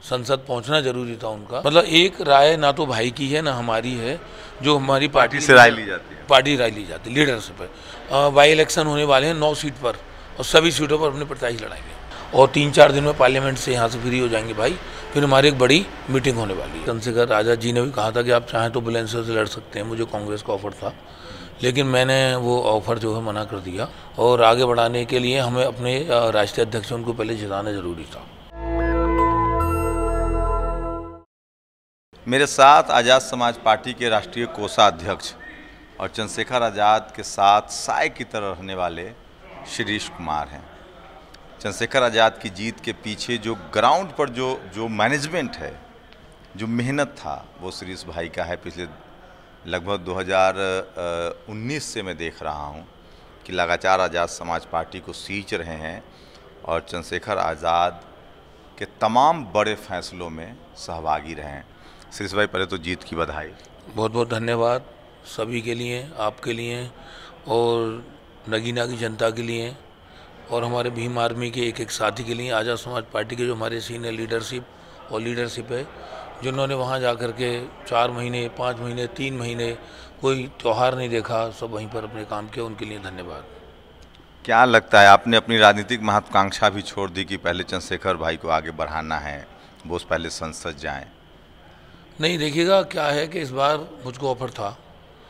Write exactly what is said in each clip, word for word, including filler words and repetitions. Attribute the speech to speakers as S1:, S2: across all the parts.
S1: संसद पहुंचना जरूरी था उनका। मतलब एक राय ना तो भाई की है ना हमारी है, जो हमारी पार्टी
S2: से राय ली जाती है,
S1: पार्टी राय ली जाती है लीडरशिप है। बाई इलेक्शन होने वाले हैं नौ सीट पर और सभी सीटों पर अपने प्रत्याशी लड़ाएंगे और तीन चार दिन में पार्लियामेंट से यहाँ से फ्री हो जाएंगे भाई। फिर हमारी एक बड़ी मीटिंग होने वाली है। चंद्रशेखर आज़ाद जी ने भी कहा था कि आप चाहें तो बुलंदशहर से लड़ सकते हैं, मुझे कांग्रेस का ऑफर था, लेकिन मैंने वो ऑफर जो है मना कर दिया। और आगे बढ़ाने के लिए हमें अपने राष्ट्रीय अध्यक्ष उनको पहले जिताना जरूरी था।
S2: मेरे साथ आज़ाद समाज पार्टी के राष्ट्रीय कोषाध्यक्ष और चंद्रशेखर आज़ाद के साथ साय की तरह रहने वाले शिरीष कुमार हैं। चंद्रशेखर आज़ाद की जीत के पीछे जो ग्राउंड पर जो जो मैनेजमेंट है, जो मेहनत था, वो शिरीष भाई का है। पिछले लगभग दो हज़ार उन्नीस से मैं देख रहा हूँ कि लगातार आज़ाद समाज पार्टी को सींच रहे हैं और चंद्रशेखर आज़ाद के तमाम बड़े फैसलों में सहभागी रहे हैं। शिरीष भाई, पहले तो जीत की बधाई।
S1: बहुत बहुत धन्यवाद सभी के लिए, आपके लिए और नगीना की जनता के लिए और हमारे भीम आर्मी के एक एक साथी के लिए, आज़ाद समाज पार्टी के जो हमारे सीनियर लीडरशिप और लीडरशिप है, जिन्होंने वहाँ जा कर के चार महीने पाँच महीने तीन महीने कोई त्यौहार नहीं देखा, सब वहीं पर अपने काम किया, उनके लिए धन्यवाद।
S2: क्या लगता है, आपने अपनी राजनीतिक महत्वाकांक्षा भी छोड़ दी कि पहले चंद्रशेखर भाई को आगे बढ़ाना है, वो पहले संसद जाएं?
S1: नहीं, देखिएगा क्या है कि इस बार मुझको ऑफर था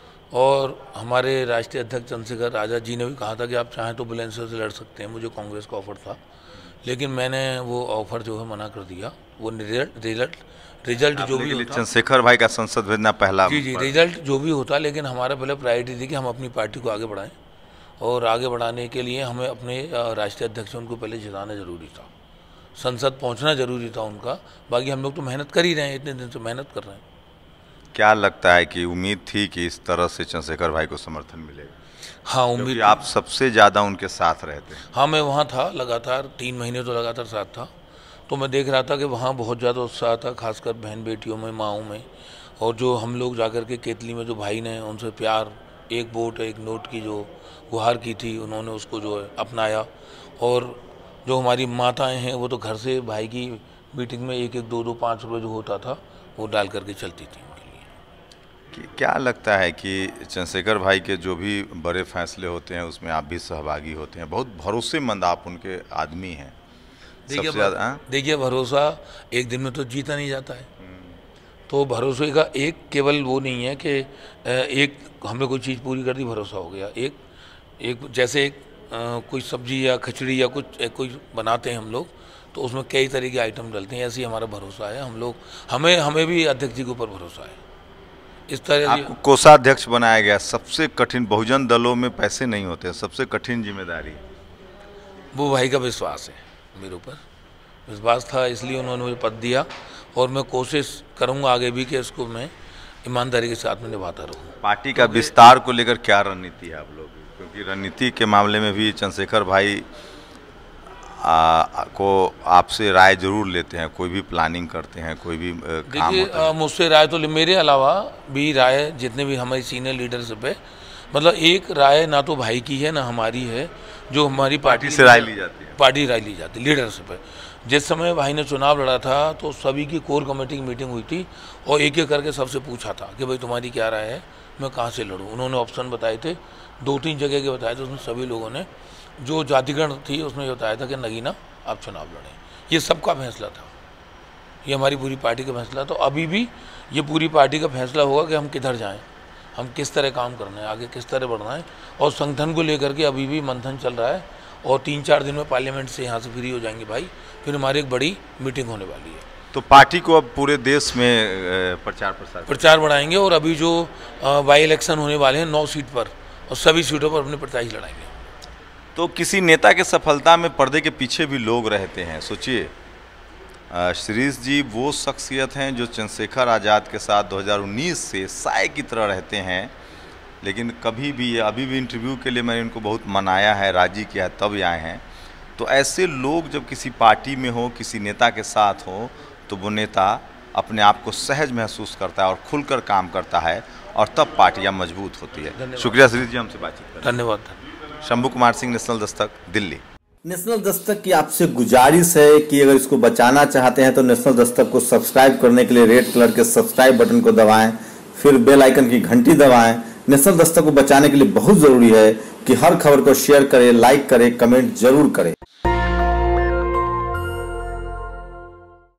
S1: और हमारे राष्ट्रीय अध्यक्ष चंद्रशेखर आज़ाद जी ने भी कहा था कि आप चाहें तो बुलंदशहर से लड़ सकते हैं, मुझे कांग्रेस का ऑफर था, लेकिन मैंने वो ऑफर जो है मना कर दिया। वो रिजल्ट रिजल्ट रिजल्ट जो भी होता,
S2: चंद्रशेखर भाई का संसद भेजना पहला
S1: जी जी रिजल्ट जो भी होता, लेकिन हमारा पहले प्रायोरिटी थी कि हम अपनी पार्टी को आगे बढ़ाएं और आगे बढ़ाने के लिए हमें अपने राष्ट्रीय अध्यक्ष उनको पहले जिताना जरूरी था, संसद पहुंचना जरूरी था उनका। बाकी हम लोग तो मेहनत कर ही रहे हैं, इतने दिन से मेहनत कर रहे हैं।
S2: क्या लगता है कि उम्मीद थी कि इस तरह से चंद्रशेखर भाई को समर्थन मिलेगा?
S1: हाँ, उम्मीद।
S2: आप सबसे ज़्यादा उनके साथ रहते हैं।
S1: हाँ, मैं वहाँ था लगातार, तीन महीने तो लगातार साथ था, तो मैं देख रहा था कि वहाँ बहुत ज़्यादा उत्साह था, खासकर बहन बेटियों में, माँओं में। और जो हम लोग जाकर के केतली में जो भाई ने उनसे प्यार, एक वोट एक नोट की जो गुहार की थी, उन्होंने उसको जो है अपनाया। और जो हमारी माताएं हैं वो तो घर से भाई की मीटिंग में एक एक दो दो पाँच रुपये जो होता था वो डाल करके चलती थी उनके लिए।
S2: क्या लगता है कि चंद्रशेखर भाई के जो भी बड़े फैसले होते हैं उसमें आप भी सहभागी होते हैं, बहुत भरोसेमंद आप उनके आदमी हैं।
S1: देखिए देखिए भरोसा एक दिन में तो जीता नहीं जाता है, तो भरोसे का एक केवल वो नहीं है कि एक हमने कोई चीज़ पूरी कर दी भरोसा हो गया। एक एक जैसे एक आ, कोई सब्जी या खिचड़ी या कुछ कोई बनाते हैं हम लोग, तो उसमें कई तरह के आइटम डलते हैं, ऐसे ही हमारा भरोसा है। हम लोग हमें हमें भी अध्यक्ष जी के ऊपर भरोसा है। इस तरह
S2: आपको कोषाध्यक्ष बनाया गया, सबसे कठिन, बहुजन दलों में पैसे नहीं होते, सबसे कठिन जिम्मेदारी
S1: वो भाई का विश्वास है, मेरे ऊपर विश्वास था, इसलिए उन्होंने मुझे पद दिया और मैं कोशिश करूँगा आगे भी कि इसको मैं ईमानदारी के साथ में निभाता रहूँ।
S2: पार्टी का विस्तार को लेकर क्या रणनीति है आप लोग? क्योंकि रणनीति के मामले में भी चंद्रशेखर भाई आ, को आपसे राय जरूर लेते हैं, कोई भी प्लानिंग करते हैं, कोई भी काम होता है।
S1: मुझसे राय तो मेरे अलावा भी राय जितने भी हमारी सीनियर लीडरशिप है, मतलब एक राय ना तो भाई की है ना हमारी है, जो हमारी पार्टी
S2: से राय ली जाती है,
S1: पार्टी राय ली जाती है, लीडरशिप है। जिस समय भाई ने चुनाव लड़ा था तो सभी की कोर कमेटी की मीटिंग हुई थी और एक एक करके सबसे पूछा था कि भाई तुम्हारी क्या राय है, मैं कहाँ से लड़ूँ। उन्होंने ऑप्शन बताए थे, दो तीन जगह के बताए थे, उसमें सभी लोगों ने, जो जातिगण थी उसमें बताया था कि नगीना आप चुनाव लड़ें। ये सबका फैसला था, ये हमारी पूरी पार्टी का फैसला। तो अभी भी ये पूरी पार्टी का फैसला होगा कि हम किधर जाएं, हम किस तरह काम करना है, आगे किस तरह बढ़ना है। और संगठन को लेकर के अभी भी मंथन चल रहा है और तीन चार दिन में पार्लियामेंट से यहाँ से फ्री हो जाएंगे भाई। फिर हमारी एक बड़ी मीटिंग होने वाली है।
S2: तो पार्टी को अब पूरे देश में प्रचार प्रसार
S1: प्रचार बढ़ाएंगे और अभी जो बाई इलेक्शन होने वाले हैं नौ सीट पर और सभी सीटों पर अपने प्रत्याशी लड़ाएंगे।
S2: तो किसी नेता के सफलता में पर्दे के पीछे भी लोग रहते हैं। सोचिए, शिरीष जी वो शख्सियत हैं जो चंद्रशेखर आज़ाद के साथ दो हज़ार उन्नीस से साय की तरह रहते हैं, लेकिन कभी भी, अभी भी इंटरव्यू के लिए मैंने उनको बहुत मनाया है, राजी किया है, तब आए हैं। तो ऐसे लोग जब किसी पार्टी में हो, किसी नेता के साथ हो, तो वो नेता अपने आप को सहज महसूस करता है और खुलकर काम करता है और तब पार्टियां मजबूत होती है। शुक्रिया शिरीष जी, हमसे बातचीत करें।
S1: धन्यवाद।
S2: शंभू कुमार सिंह, नेशनल दस्तक, दिल्ली।
S3: नेशनल दस्तक की आपसे गुजारिश है कि अगर इसको बचाना चाहते हैं तो नेशनल दस्तक को सब्सक्राइब करने के लिए रेड कलर के सब्सक्राइब बटन को दबाएं, फिर बेल आइकन की घंटी दबाएं। नेशनल दस्तक को बचाने के लिए बहुत ज़रूरी है कि हर खबर को शेयर करें, लाइक करें, कमेंट जरूर करें।